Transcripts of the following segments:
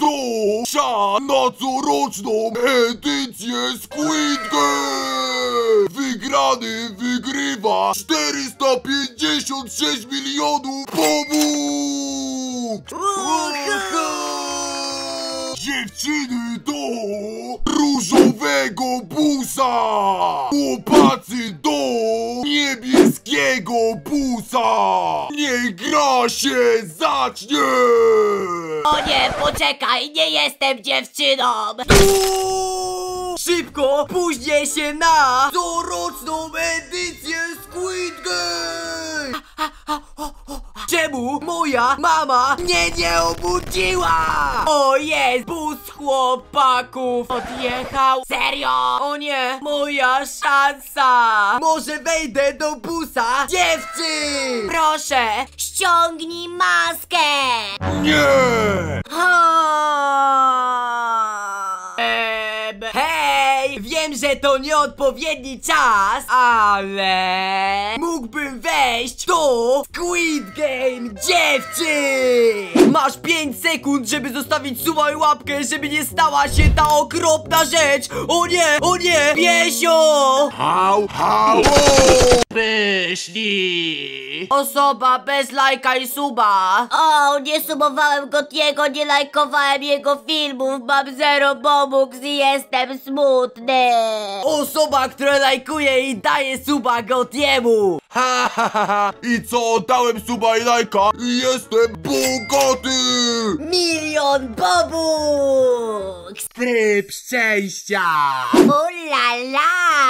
To na coroczną edycję Squid Game! Wygrany wygrywa 456 milionów pomóg! Dziewczyny do różowego busa! Chłopacy do niebieskiego busa! Niech gra się zacznie! O nie, poczekaj, nie jestem dziewczyną! Szybko, później się na coroczną edycję Squid Game! Czemu moja mama mnie nie obudziła? O jest, bus chłopaków odjechał. Serio? O nie, moja szansa. Może wejdę do busa dziewczyn. Proszę, ściągnij maskę! Nie! Hej, wiem, że to nieodpowiedni czas, ale mógłbym wejść do Squid Game dziewczyn! Masz 5 sekund, żeby zostawić suba i łapkę, żeby nie stała się ta okropna rzecz! O nie, piesio! Hał! Pyszni! Osoba bez lajka i suba. O, nie subowałem Gotiego, nie lajkowałem jego filmów, mam 0 pomóg i jestem smutny. Osoba, która lajkuje i daje suba Gotiemu. I co? Dałem suba i lajka i jestem bogaty! 1 000 000 pomóg! Tryb szczęścia. Ulala!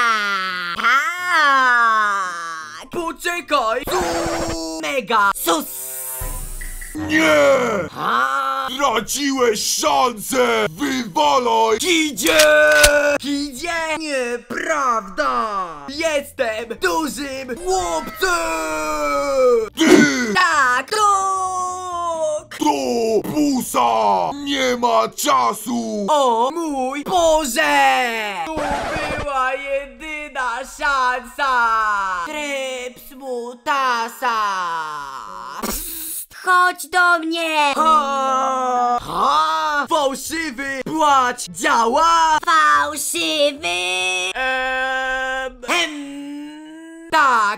Tak! Poczekaj! Mega! Sus! Nie! Traciłeś szansę! Wywalaj! Kidzie! Nieprawda! Jestem dużym chłopcem! Ty! Tak! Do busa! Nie ma czasu! O mój Boże! To była jedyna szansa! Tryb smutasa! Chodź do mnie! Fałszywy płacz działa! Fałszywy! Tak!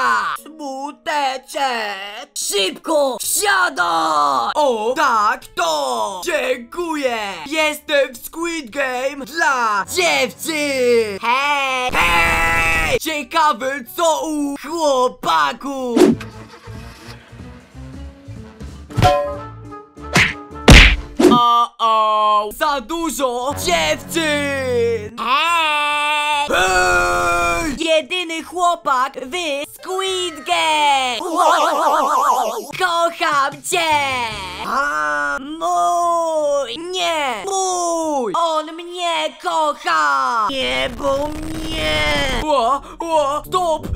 Smuteczek! Szybko! Wsiadaj! O, tak, to! Dziękuję! Jestem w Squid Game dla dziewczyn! Hej! Hej! Ciekawe co u chłopaków! O, za dużo dziewczyn! Hej! Hej! Jedyny chłopak w Squid Game! Kocham cię! Mój! Nie! Mój! On mnie kocha! Nie, bo mnie! Stop!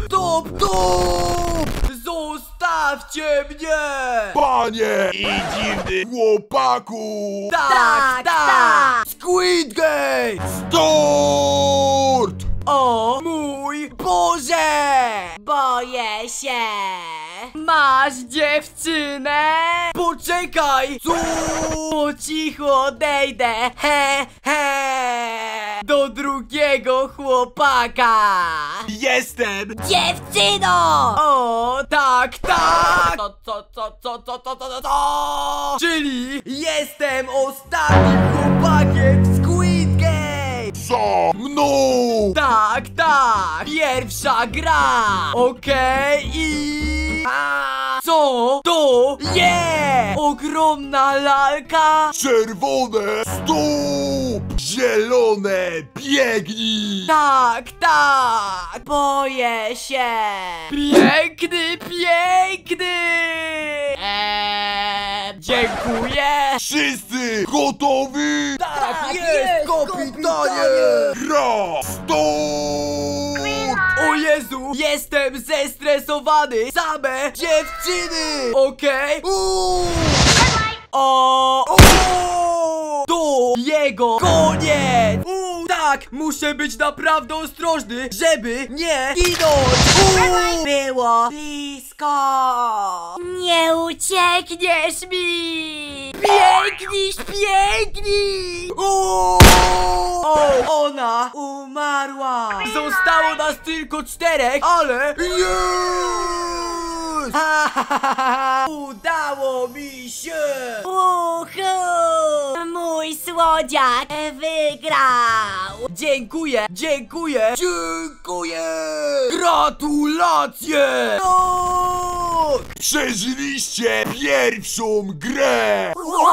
Zostawcie mnie! Panie i dziwny chłopaku! Tak! Squid Game! Start! O mój Boże! Boję się! Masz dziewczynę? Poczekaj! Po cichu odejdę! Do drugiego chłopaka! Jestem! Dziewczyno! O, tak! Co? Czyli jestem ostatnim chłopakiem w Squid Game! Za mną! Tak! Pierwsza gra! Okej, i... Co to jest? Ogromna lalka? Czerwone stop! Zielone biegnij! Tak! Boję się! Piękny! Dziękuję! Wszyscy gotowi? Tak jest, kapitanie! Gra! Stop! O Jezu, jestem zestresowany! Same dziewczyny! Okej? To jego koniec! Tak, muszę być naprawdę ostrożny, żeby nie ginąć! Było blisko! Nie uciekniesz mi! Piękniś, piękniś! O, ona umarła! Zostało nas tylko 4, ale... Jest! Udało mi się! Mój słodziak wygrał! Dziękuję, dziękuję, dziękuję! Gratulacje! Tak! Przeżyliście pierwszą grę!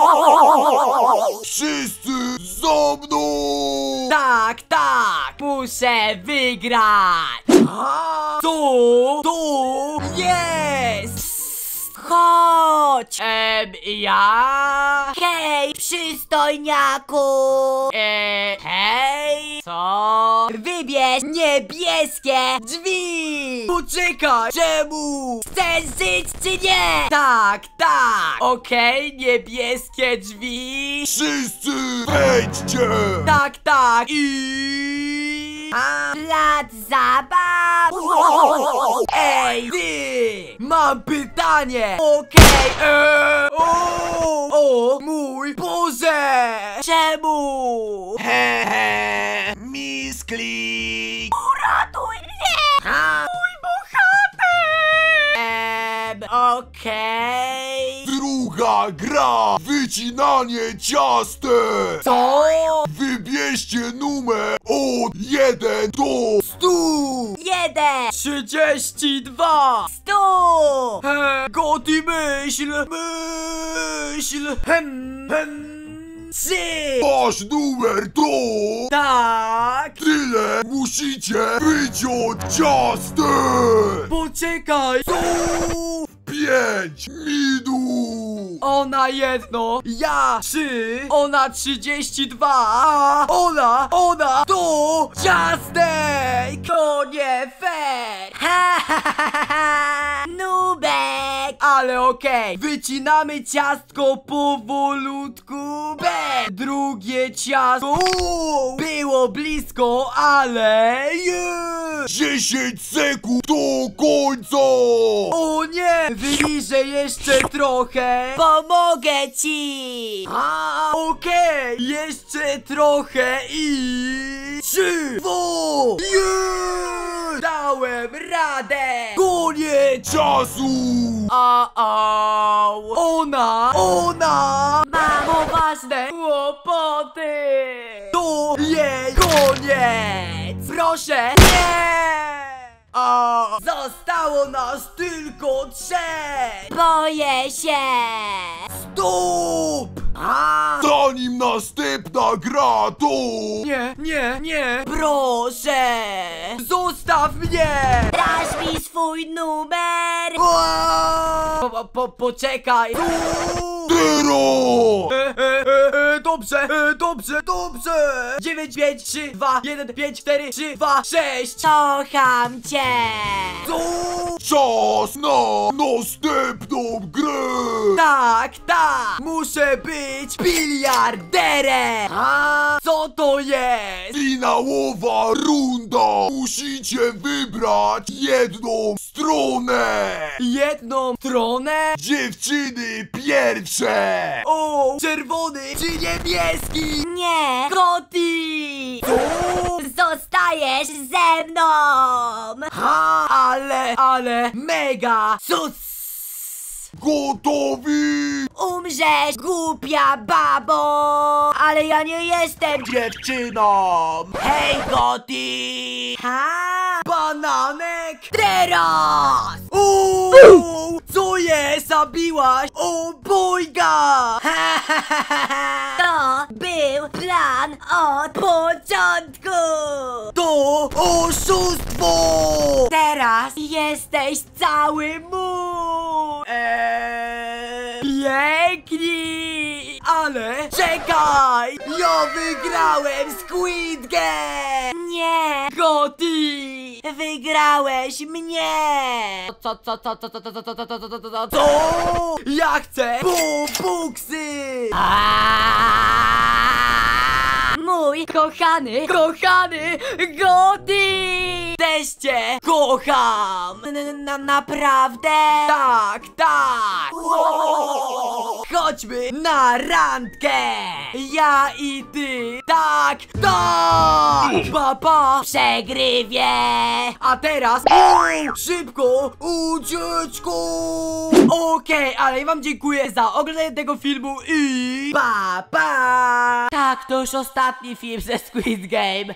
Wszyscy za mną! Tak, tak! Muszę wygrać! Tu jest! Chodź! Ja? Hej, przystojniaku! Hej? Co? Wybierz niebieskie drzwi! Poczekaj! Czemu? Chcesz żyć czy nie? Tak, tak! Okej, niebieskie drzwi! Wszyscy wejdźcie! Tak, tak! Plac zabaw! Ej, ty! Mam pytanie! Okej, o, mój Boże! Czemu? Hehe, misklik! Uratuj mnie! Mój bohater! Okej. Druga gra! Wycinanie ciastek! Co? Wybierzcie numer od 1 do 100! 1! 32! 100! Goty myśl! 3! Wasz numer to... Tak! Tyle musicie być od ciastek! Poczekaj! Co? 5 minut! Ona jedno, ja 3, ona 32, a ona to ciastek! To nie fair! Nubek! Ale okej, wycinamy ciastko powolutku. B! Drugie ciastko. Było blisko, ale jest! 10 sekund do końca! O nie! Wyliżę jeszcze trochę. Pomogę ci! Okej, jeszcze trochę i... 3, 2, 1! Dałem radę! Koniec! Czasu! Ona! Mamo, Ważne kłopoty! To jej koniec! Proszę! Nie! Zostało nas tylko 3! boję się! Stop! Zanim następna gra to... Nie! Proszę! Zostaw mnie! Dasz mi swój numer! Poczekaj! Teraz! Dobrze! 9, 5, 3, 2, 1, 5, 4, 3, 2, 6! Kocham cię! Czas na następną grę! Tak! Muszę być biliarderem! Co to jest? Finałowa runda! Musicie wybrać jedną stronę! Jedną stronę? Dziewczyny pierwsze! O! Czerwony czy niebieski? Nie! Gotti! Zostajesz ze mną! Ale mega sus! Gotowi? Umrzesz, głupia babo! Ale ja nie jestem Dziewczyną! Hej Gotti! Bananek! teraz! Co je zabiłaś? O bojga! To był plan od początku! To oszustwo! Teraz jesteś cały mój! Piękni! Ale czekaj! Ja wygrałem Squid Game! Nie! Gotti! Wygrałeś mnie! Co? Ja chcę buksy! Mój kochany Gotti! Jesteście kocham. Naprawdę? Tak, tak. Chodźmy na randkę. Ja i ty. Tak, tak. Papa. Przegrywie! A teraz szybko ucieczko. Okej, ale ja wam dziękuję za oglądanie tego filmu i pa, pa. Tak, to już ostatni film ze Squid Game.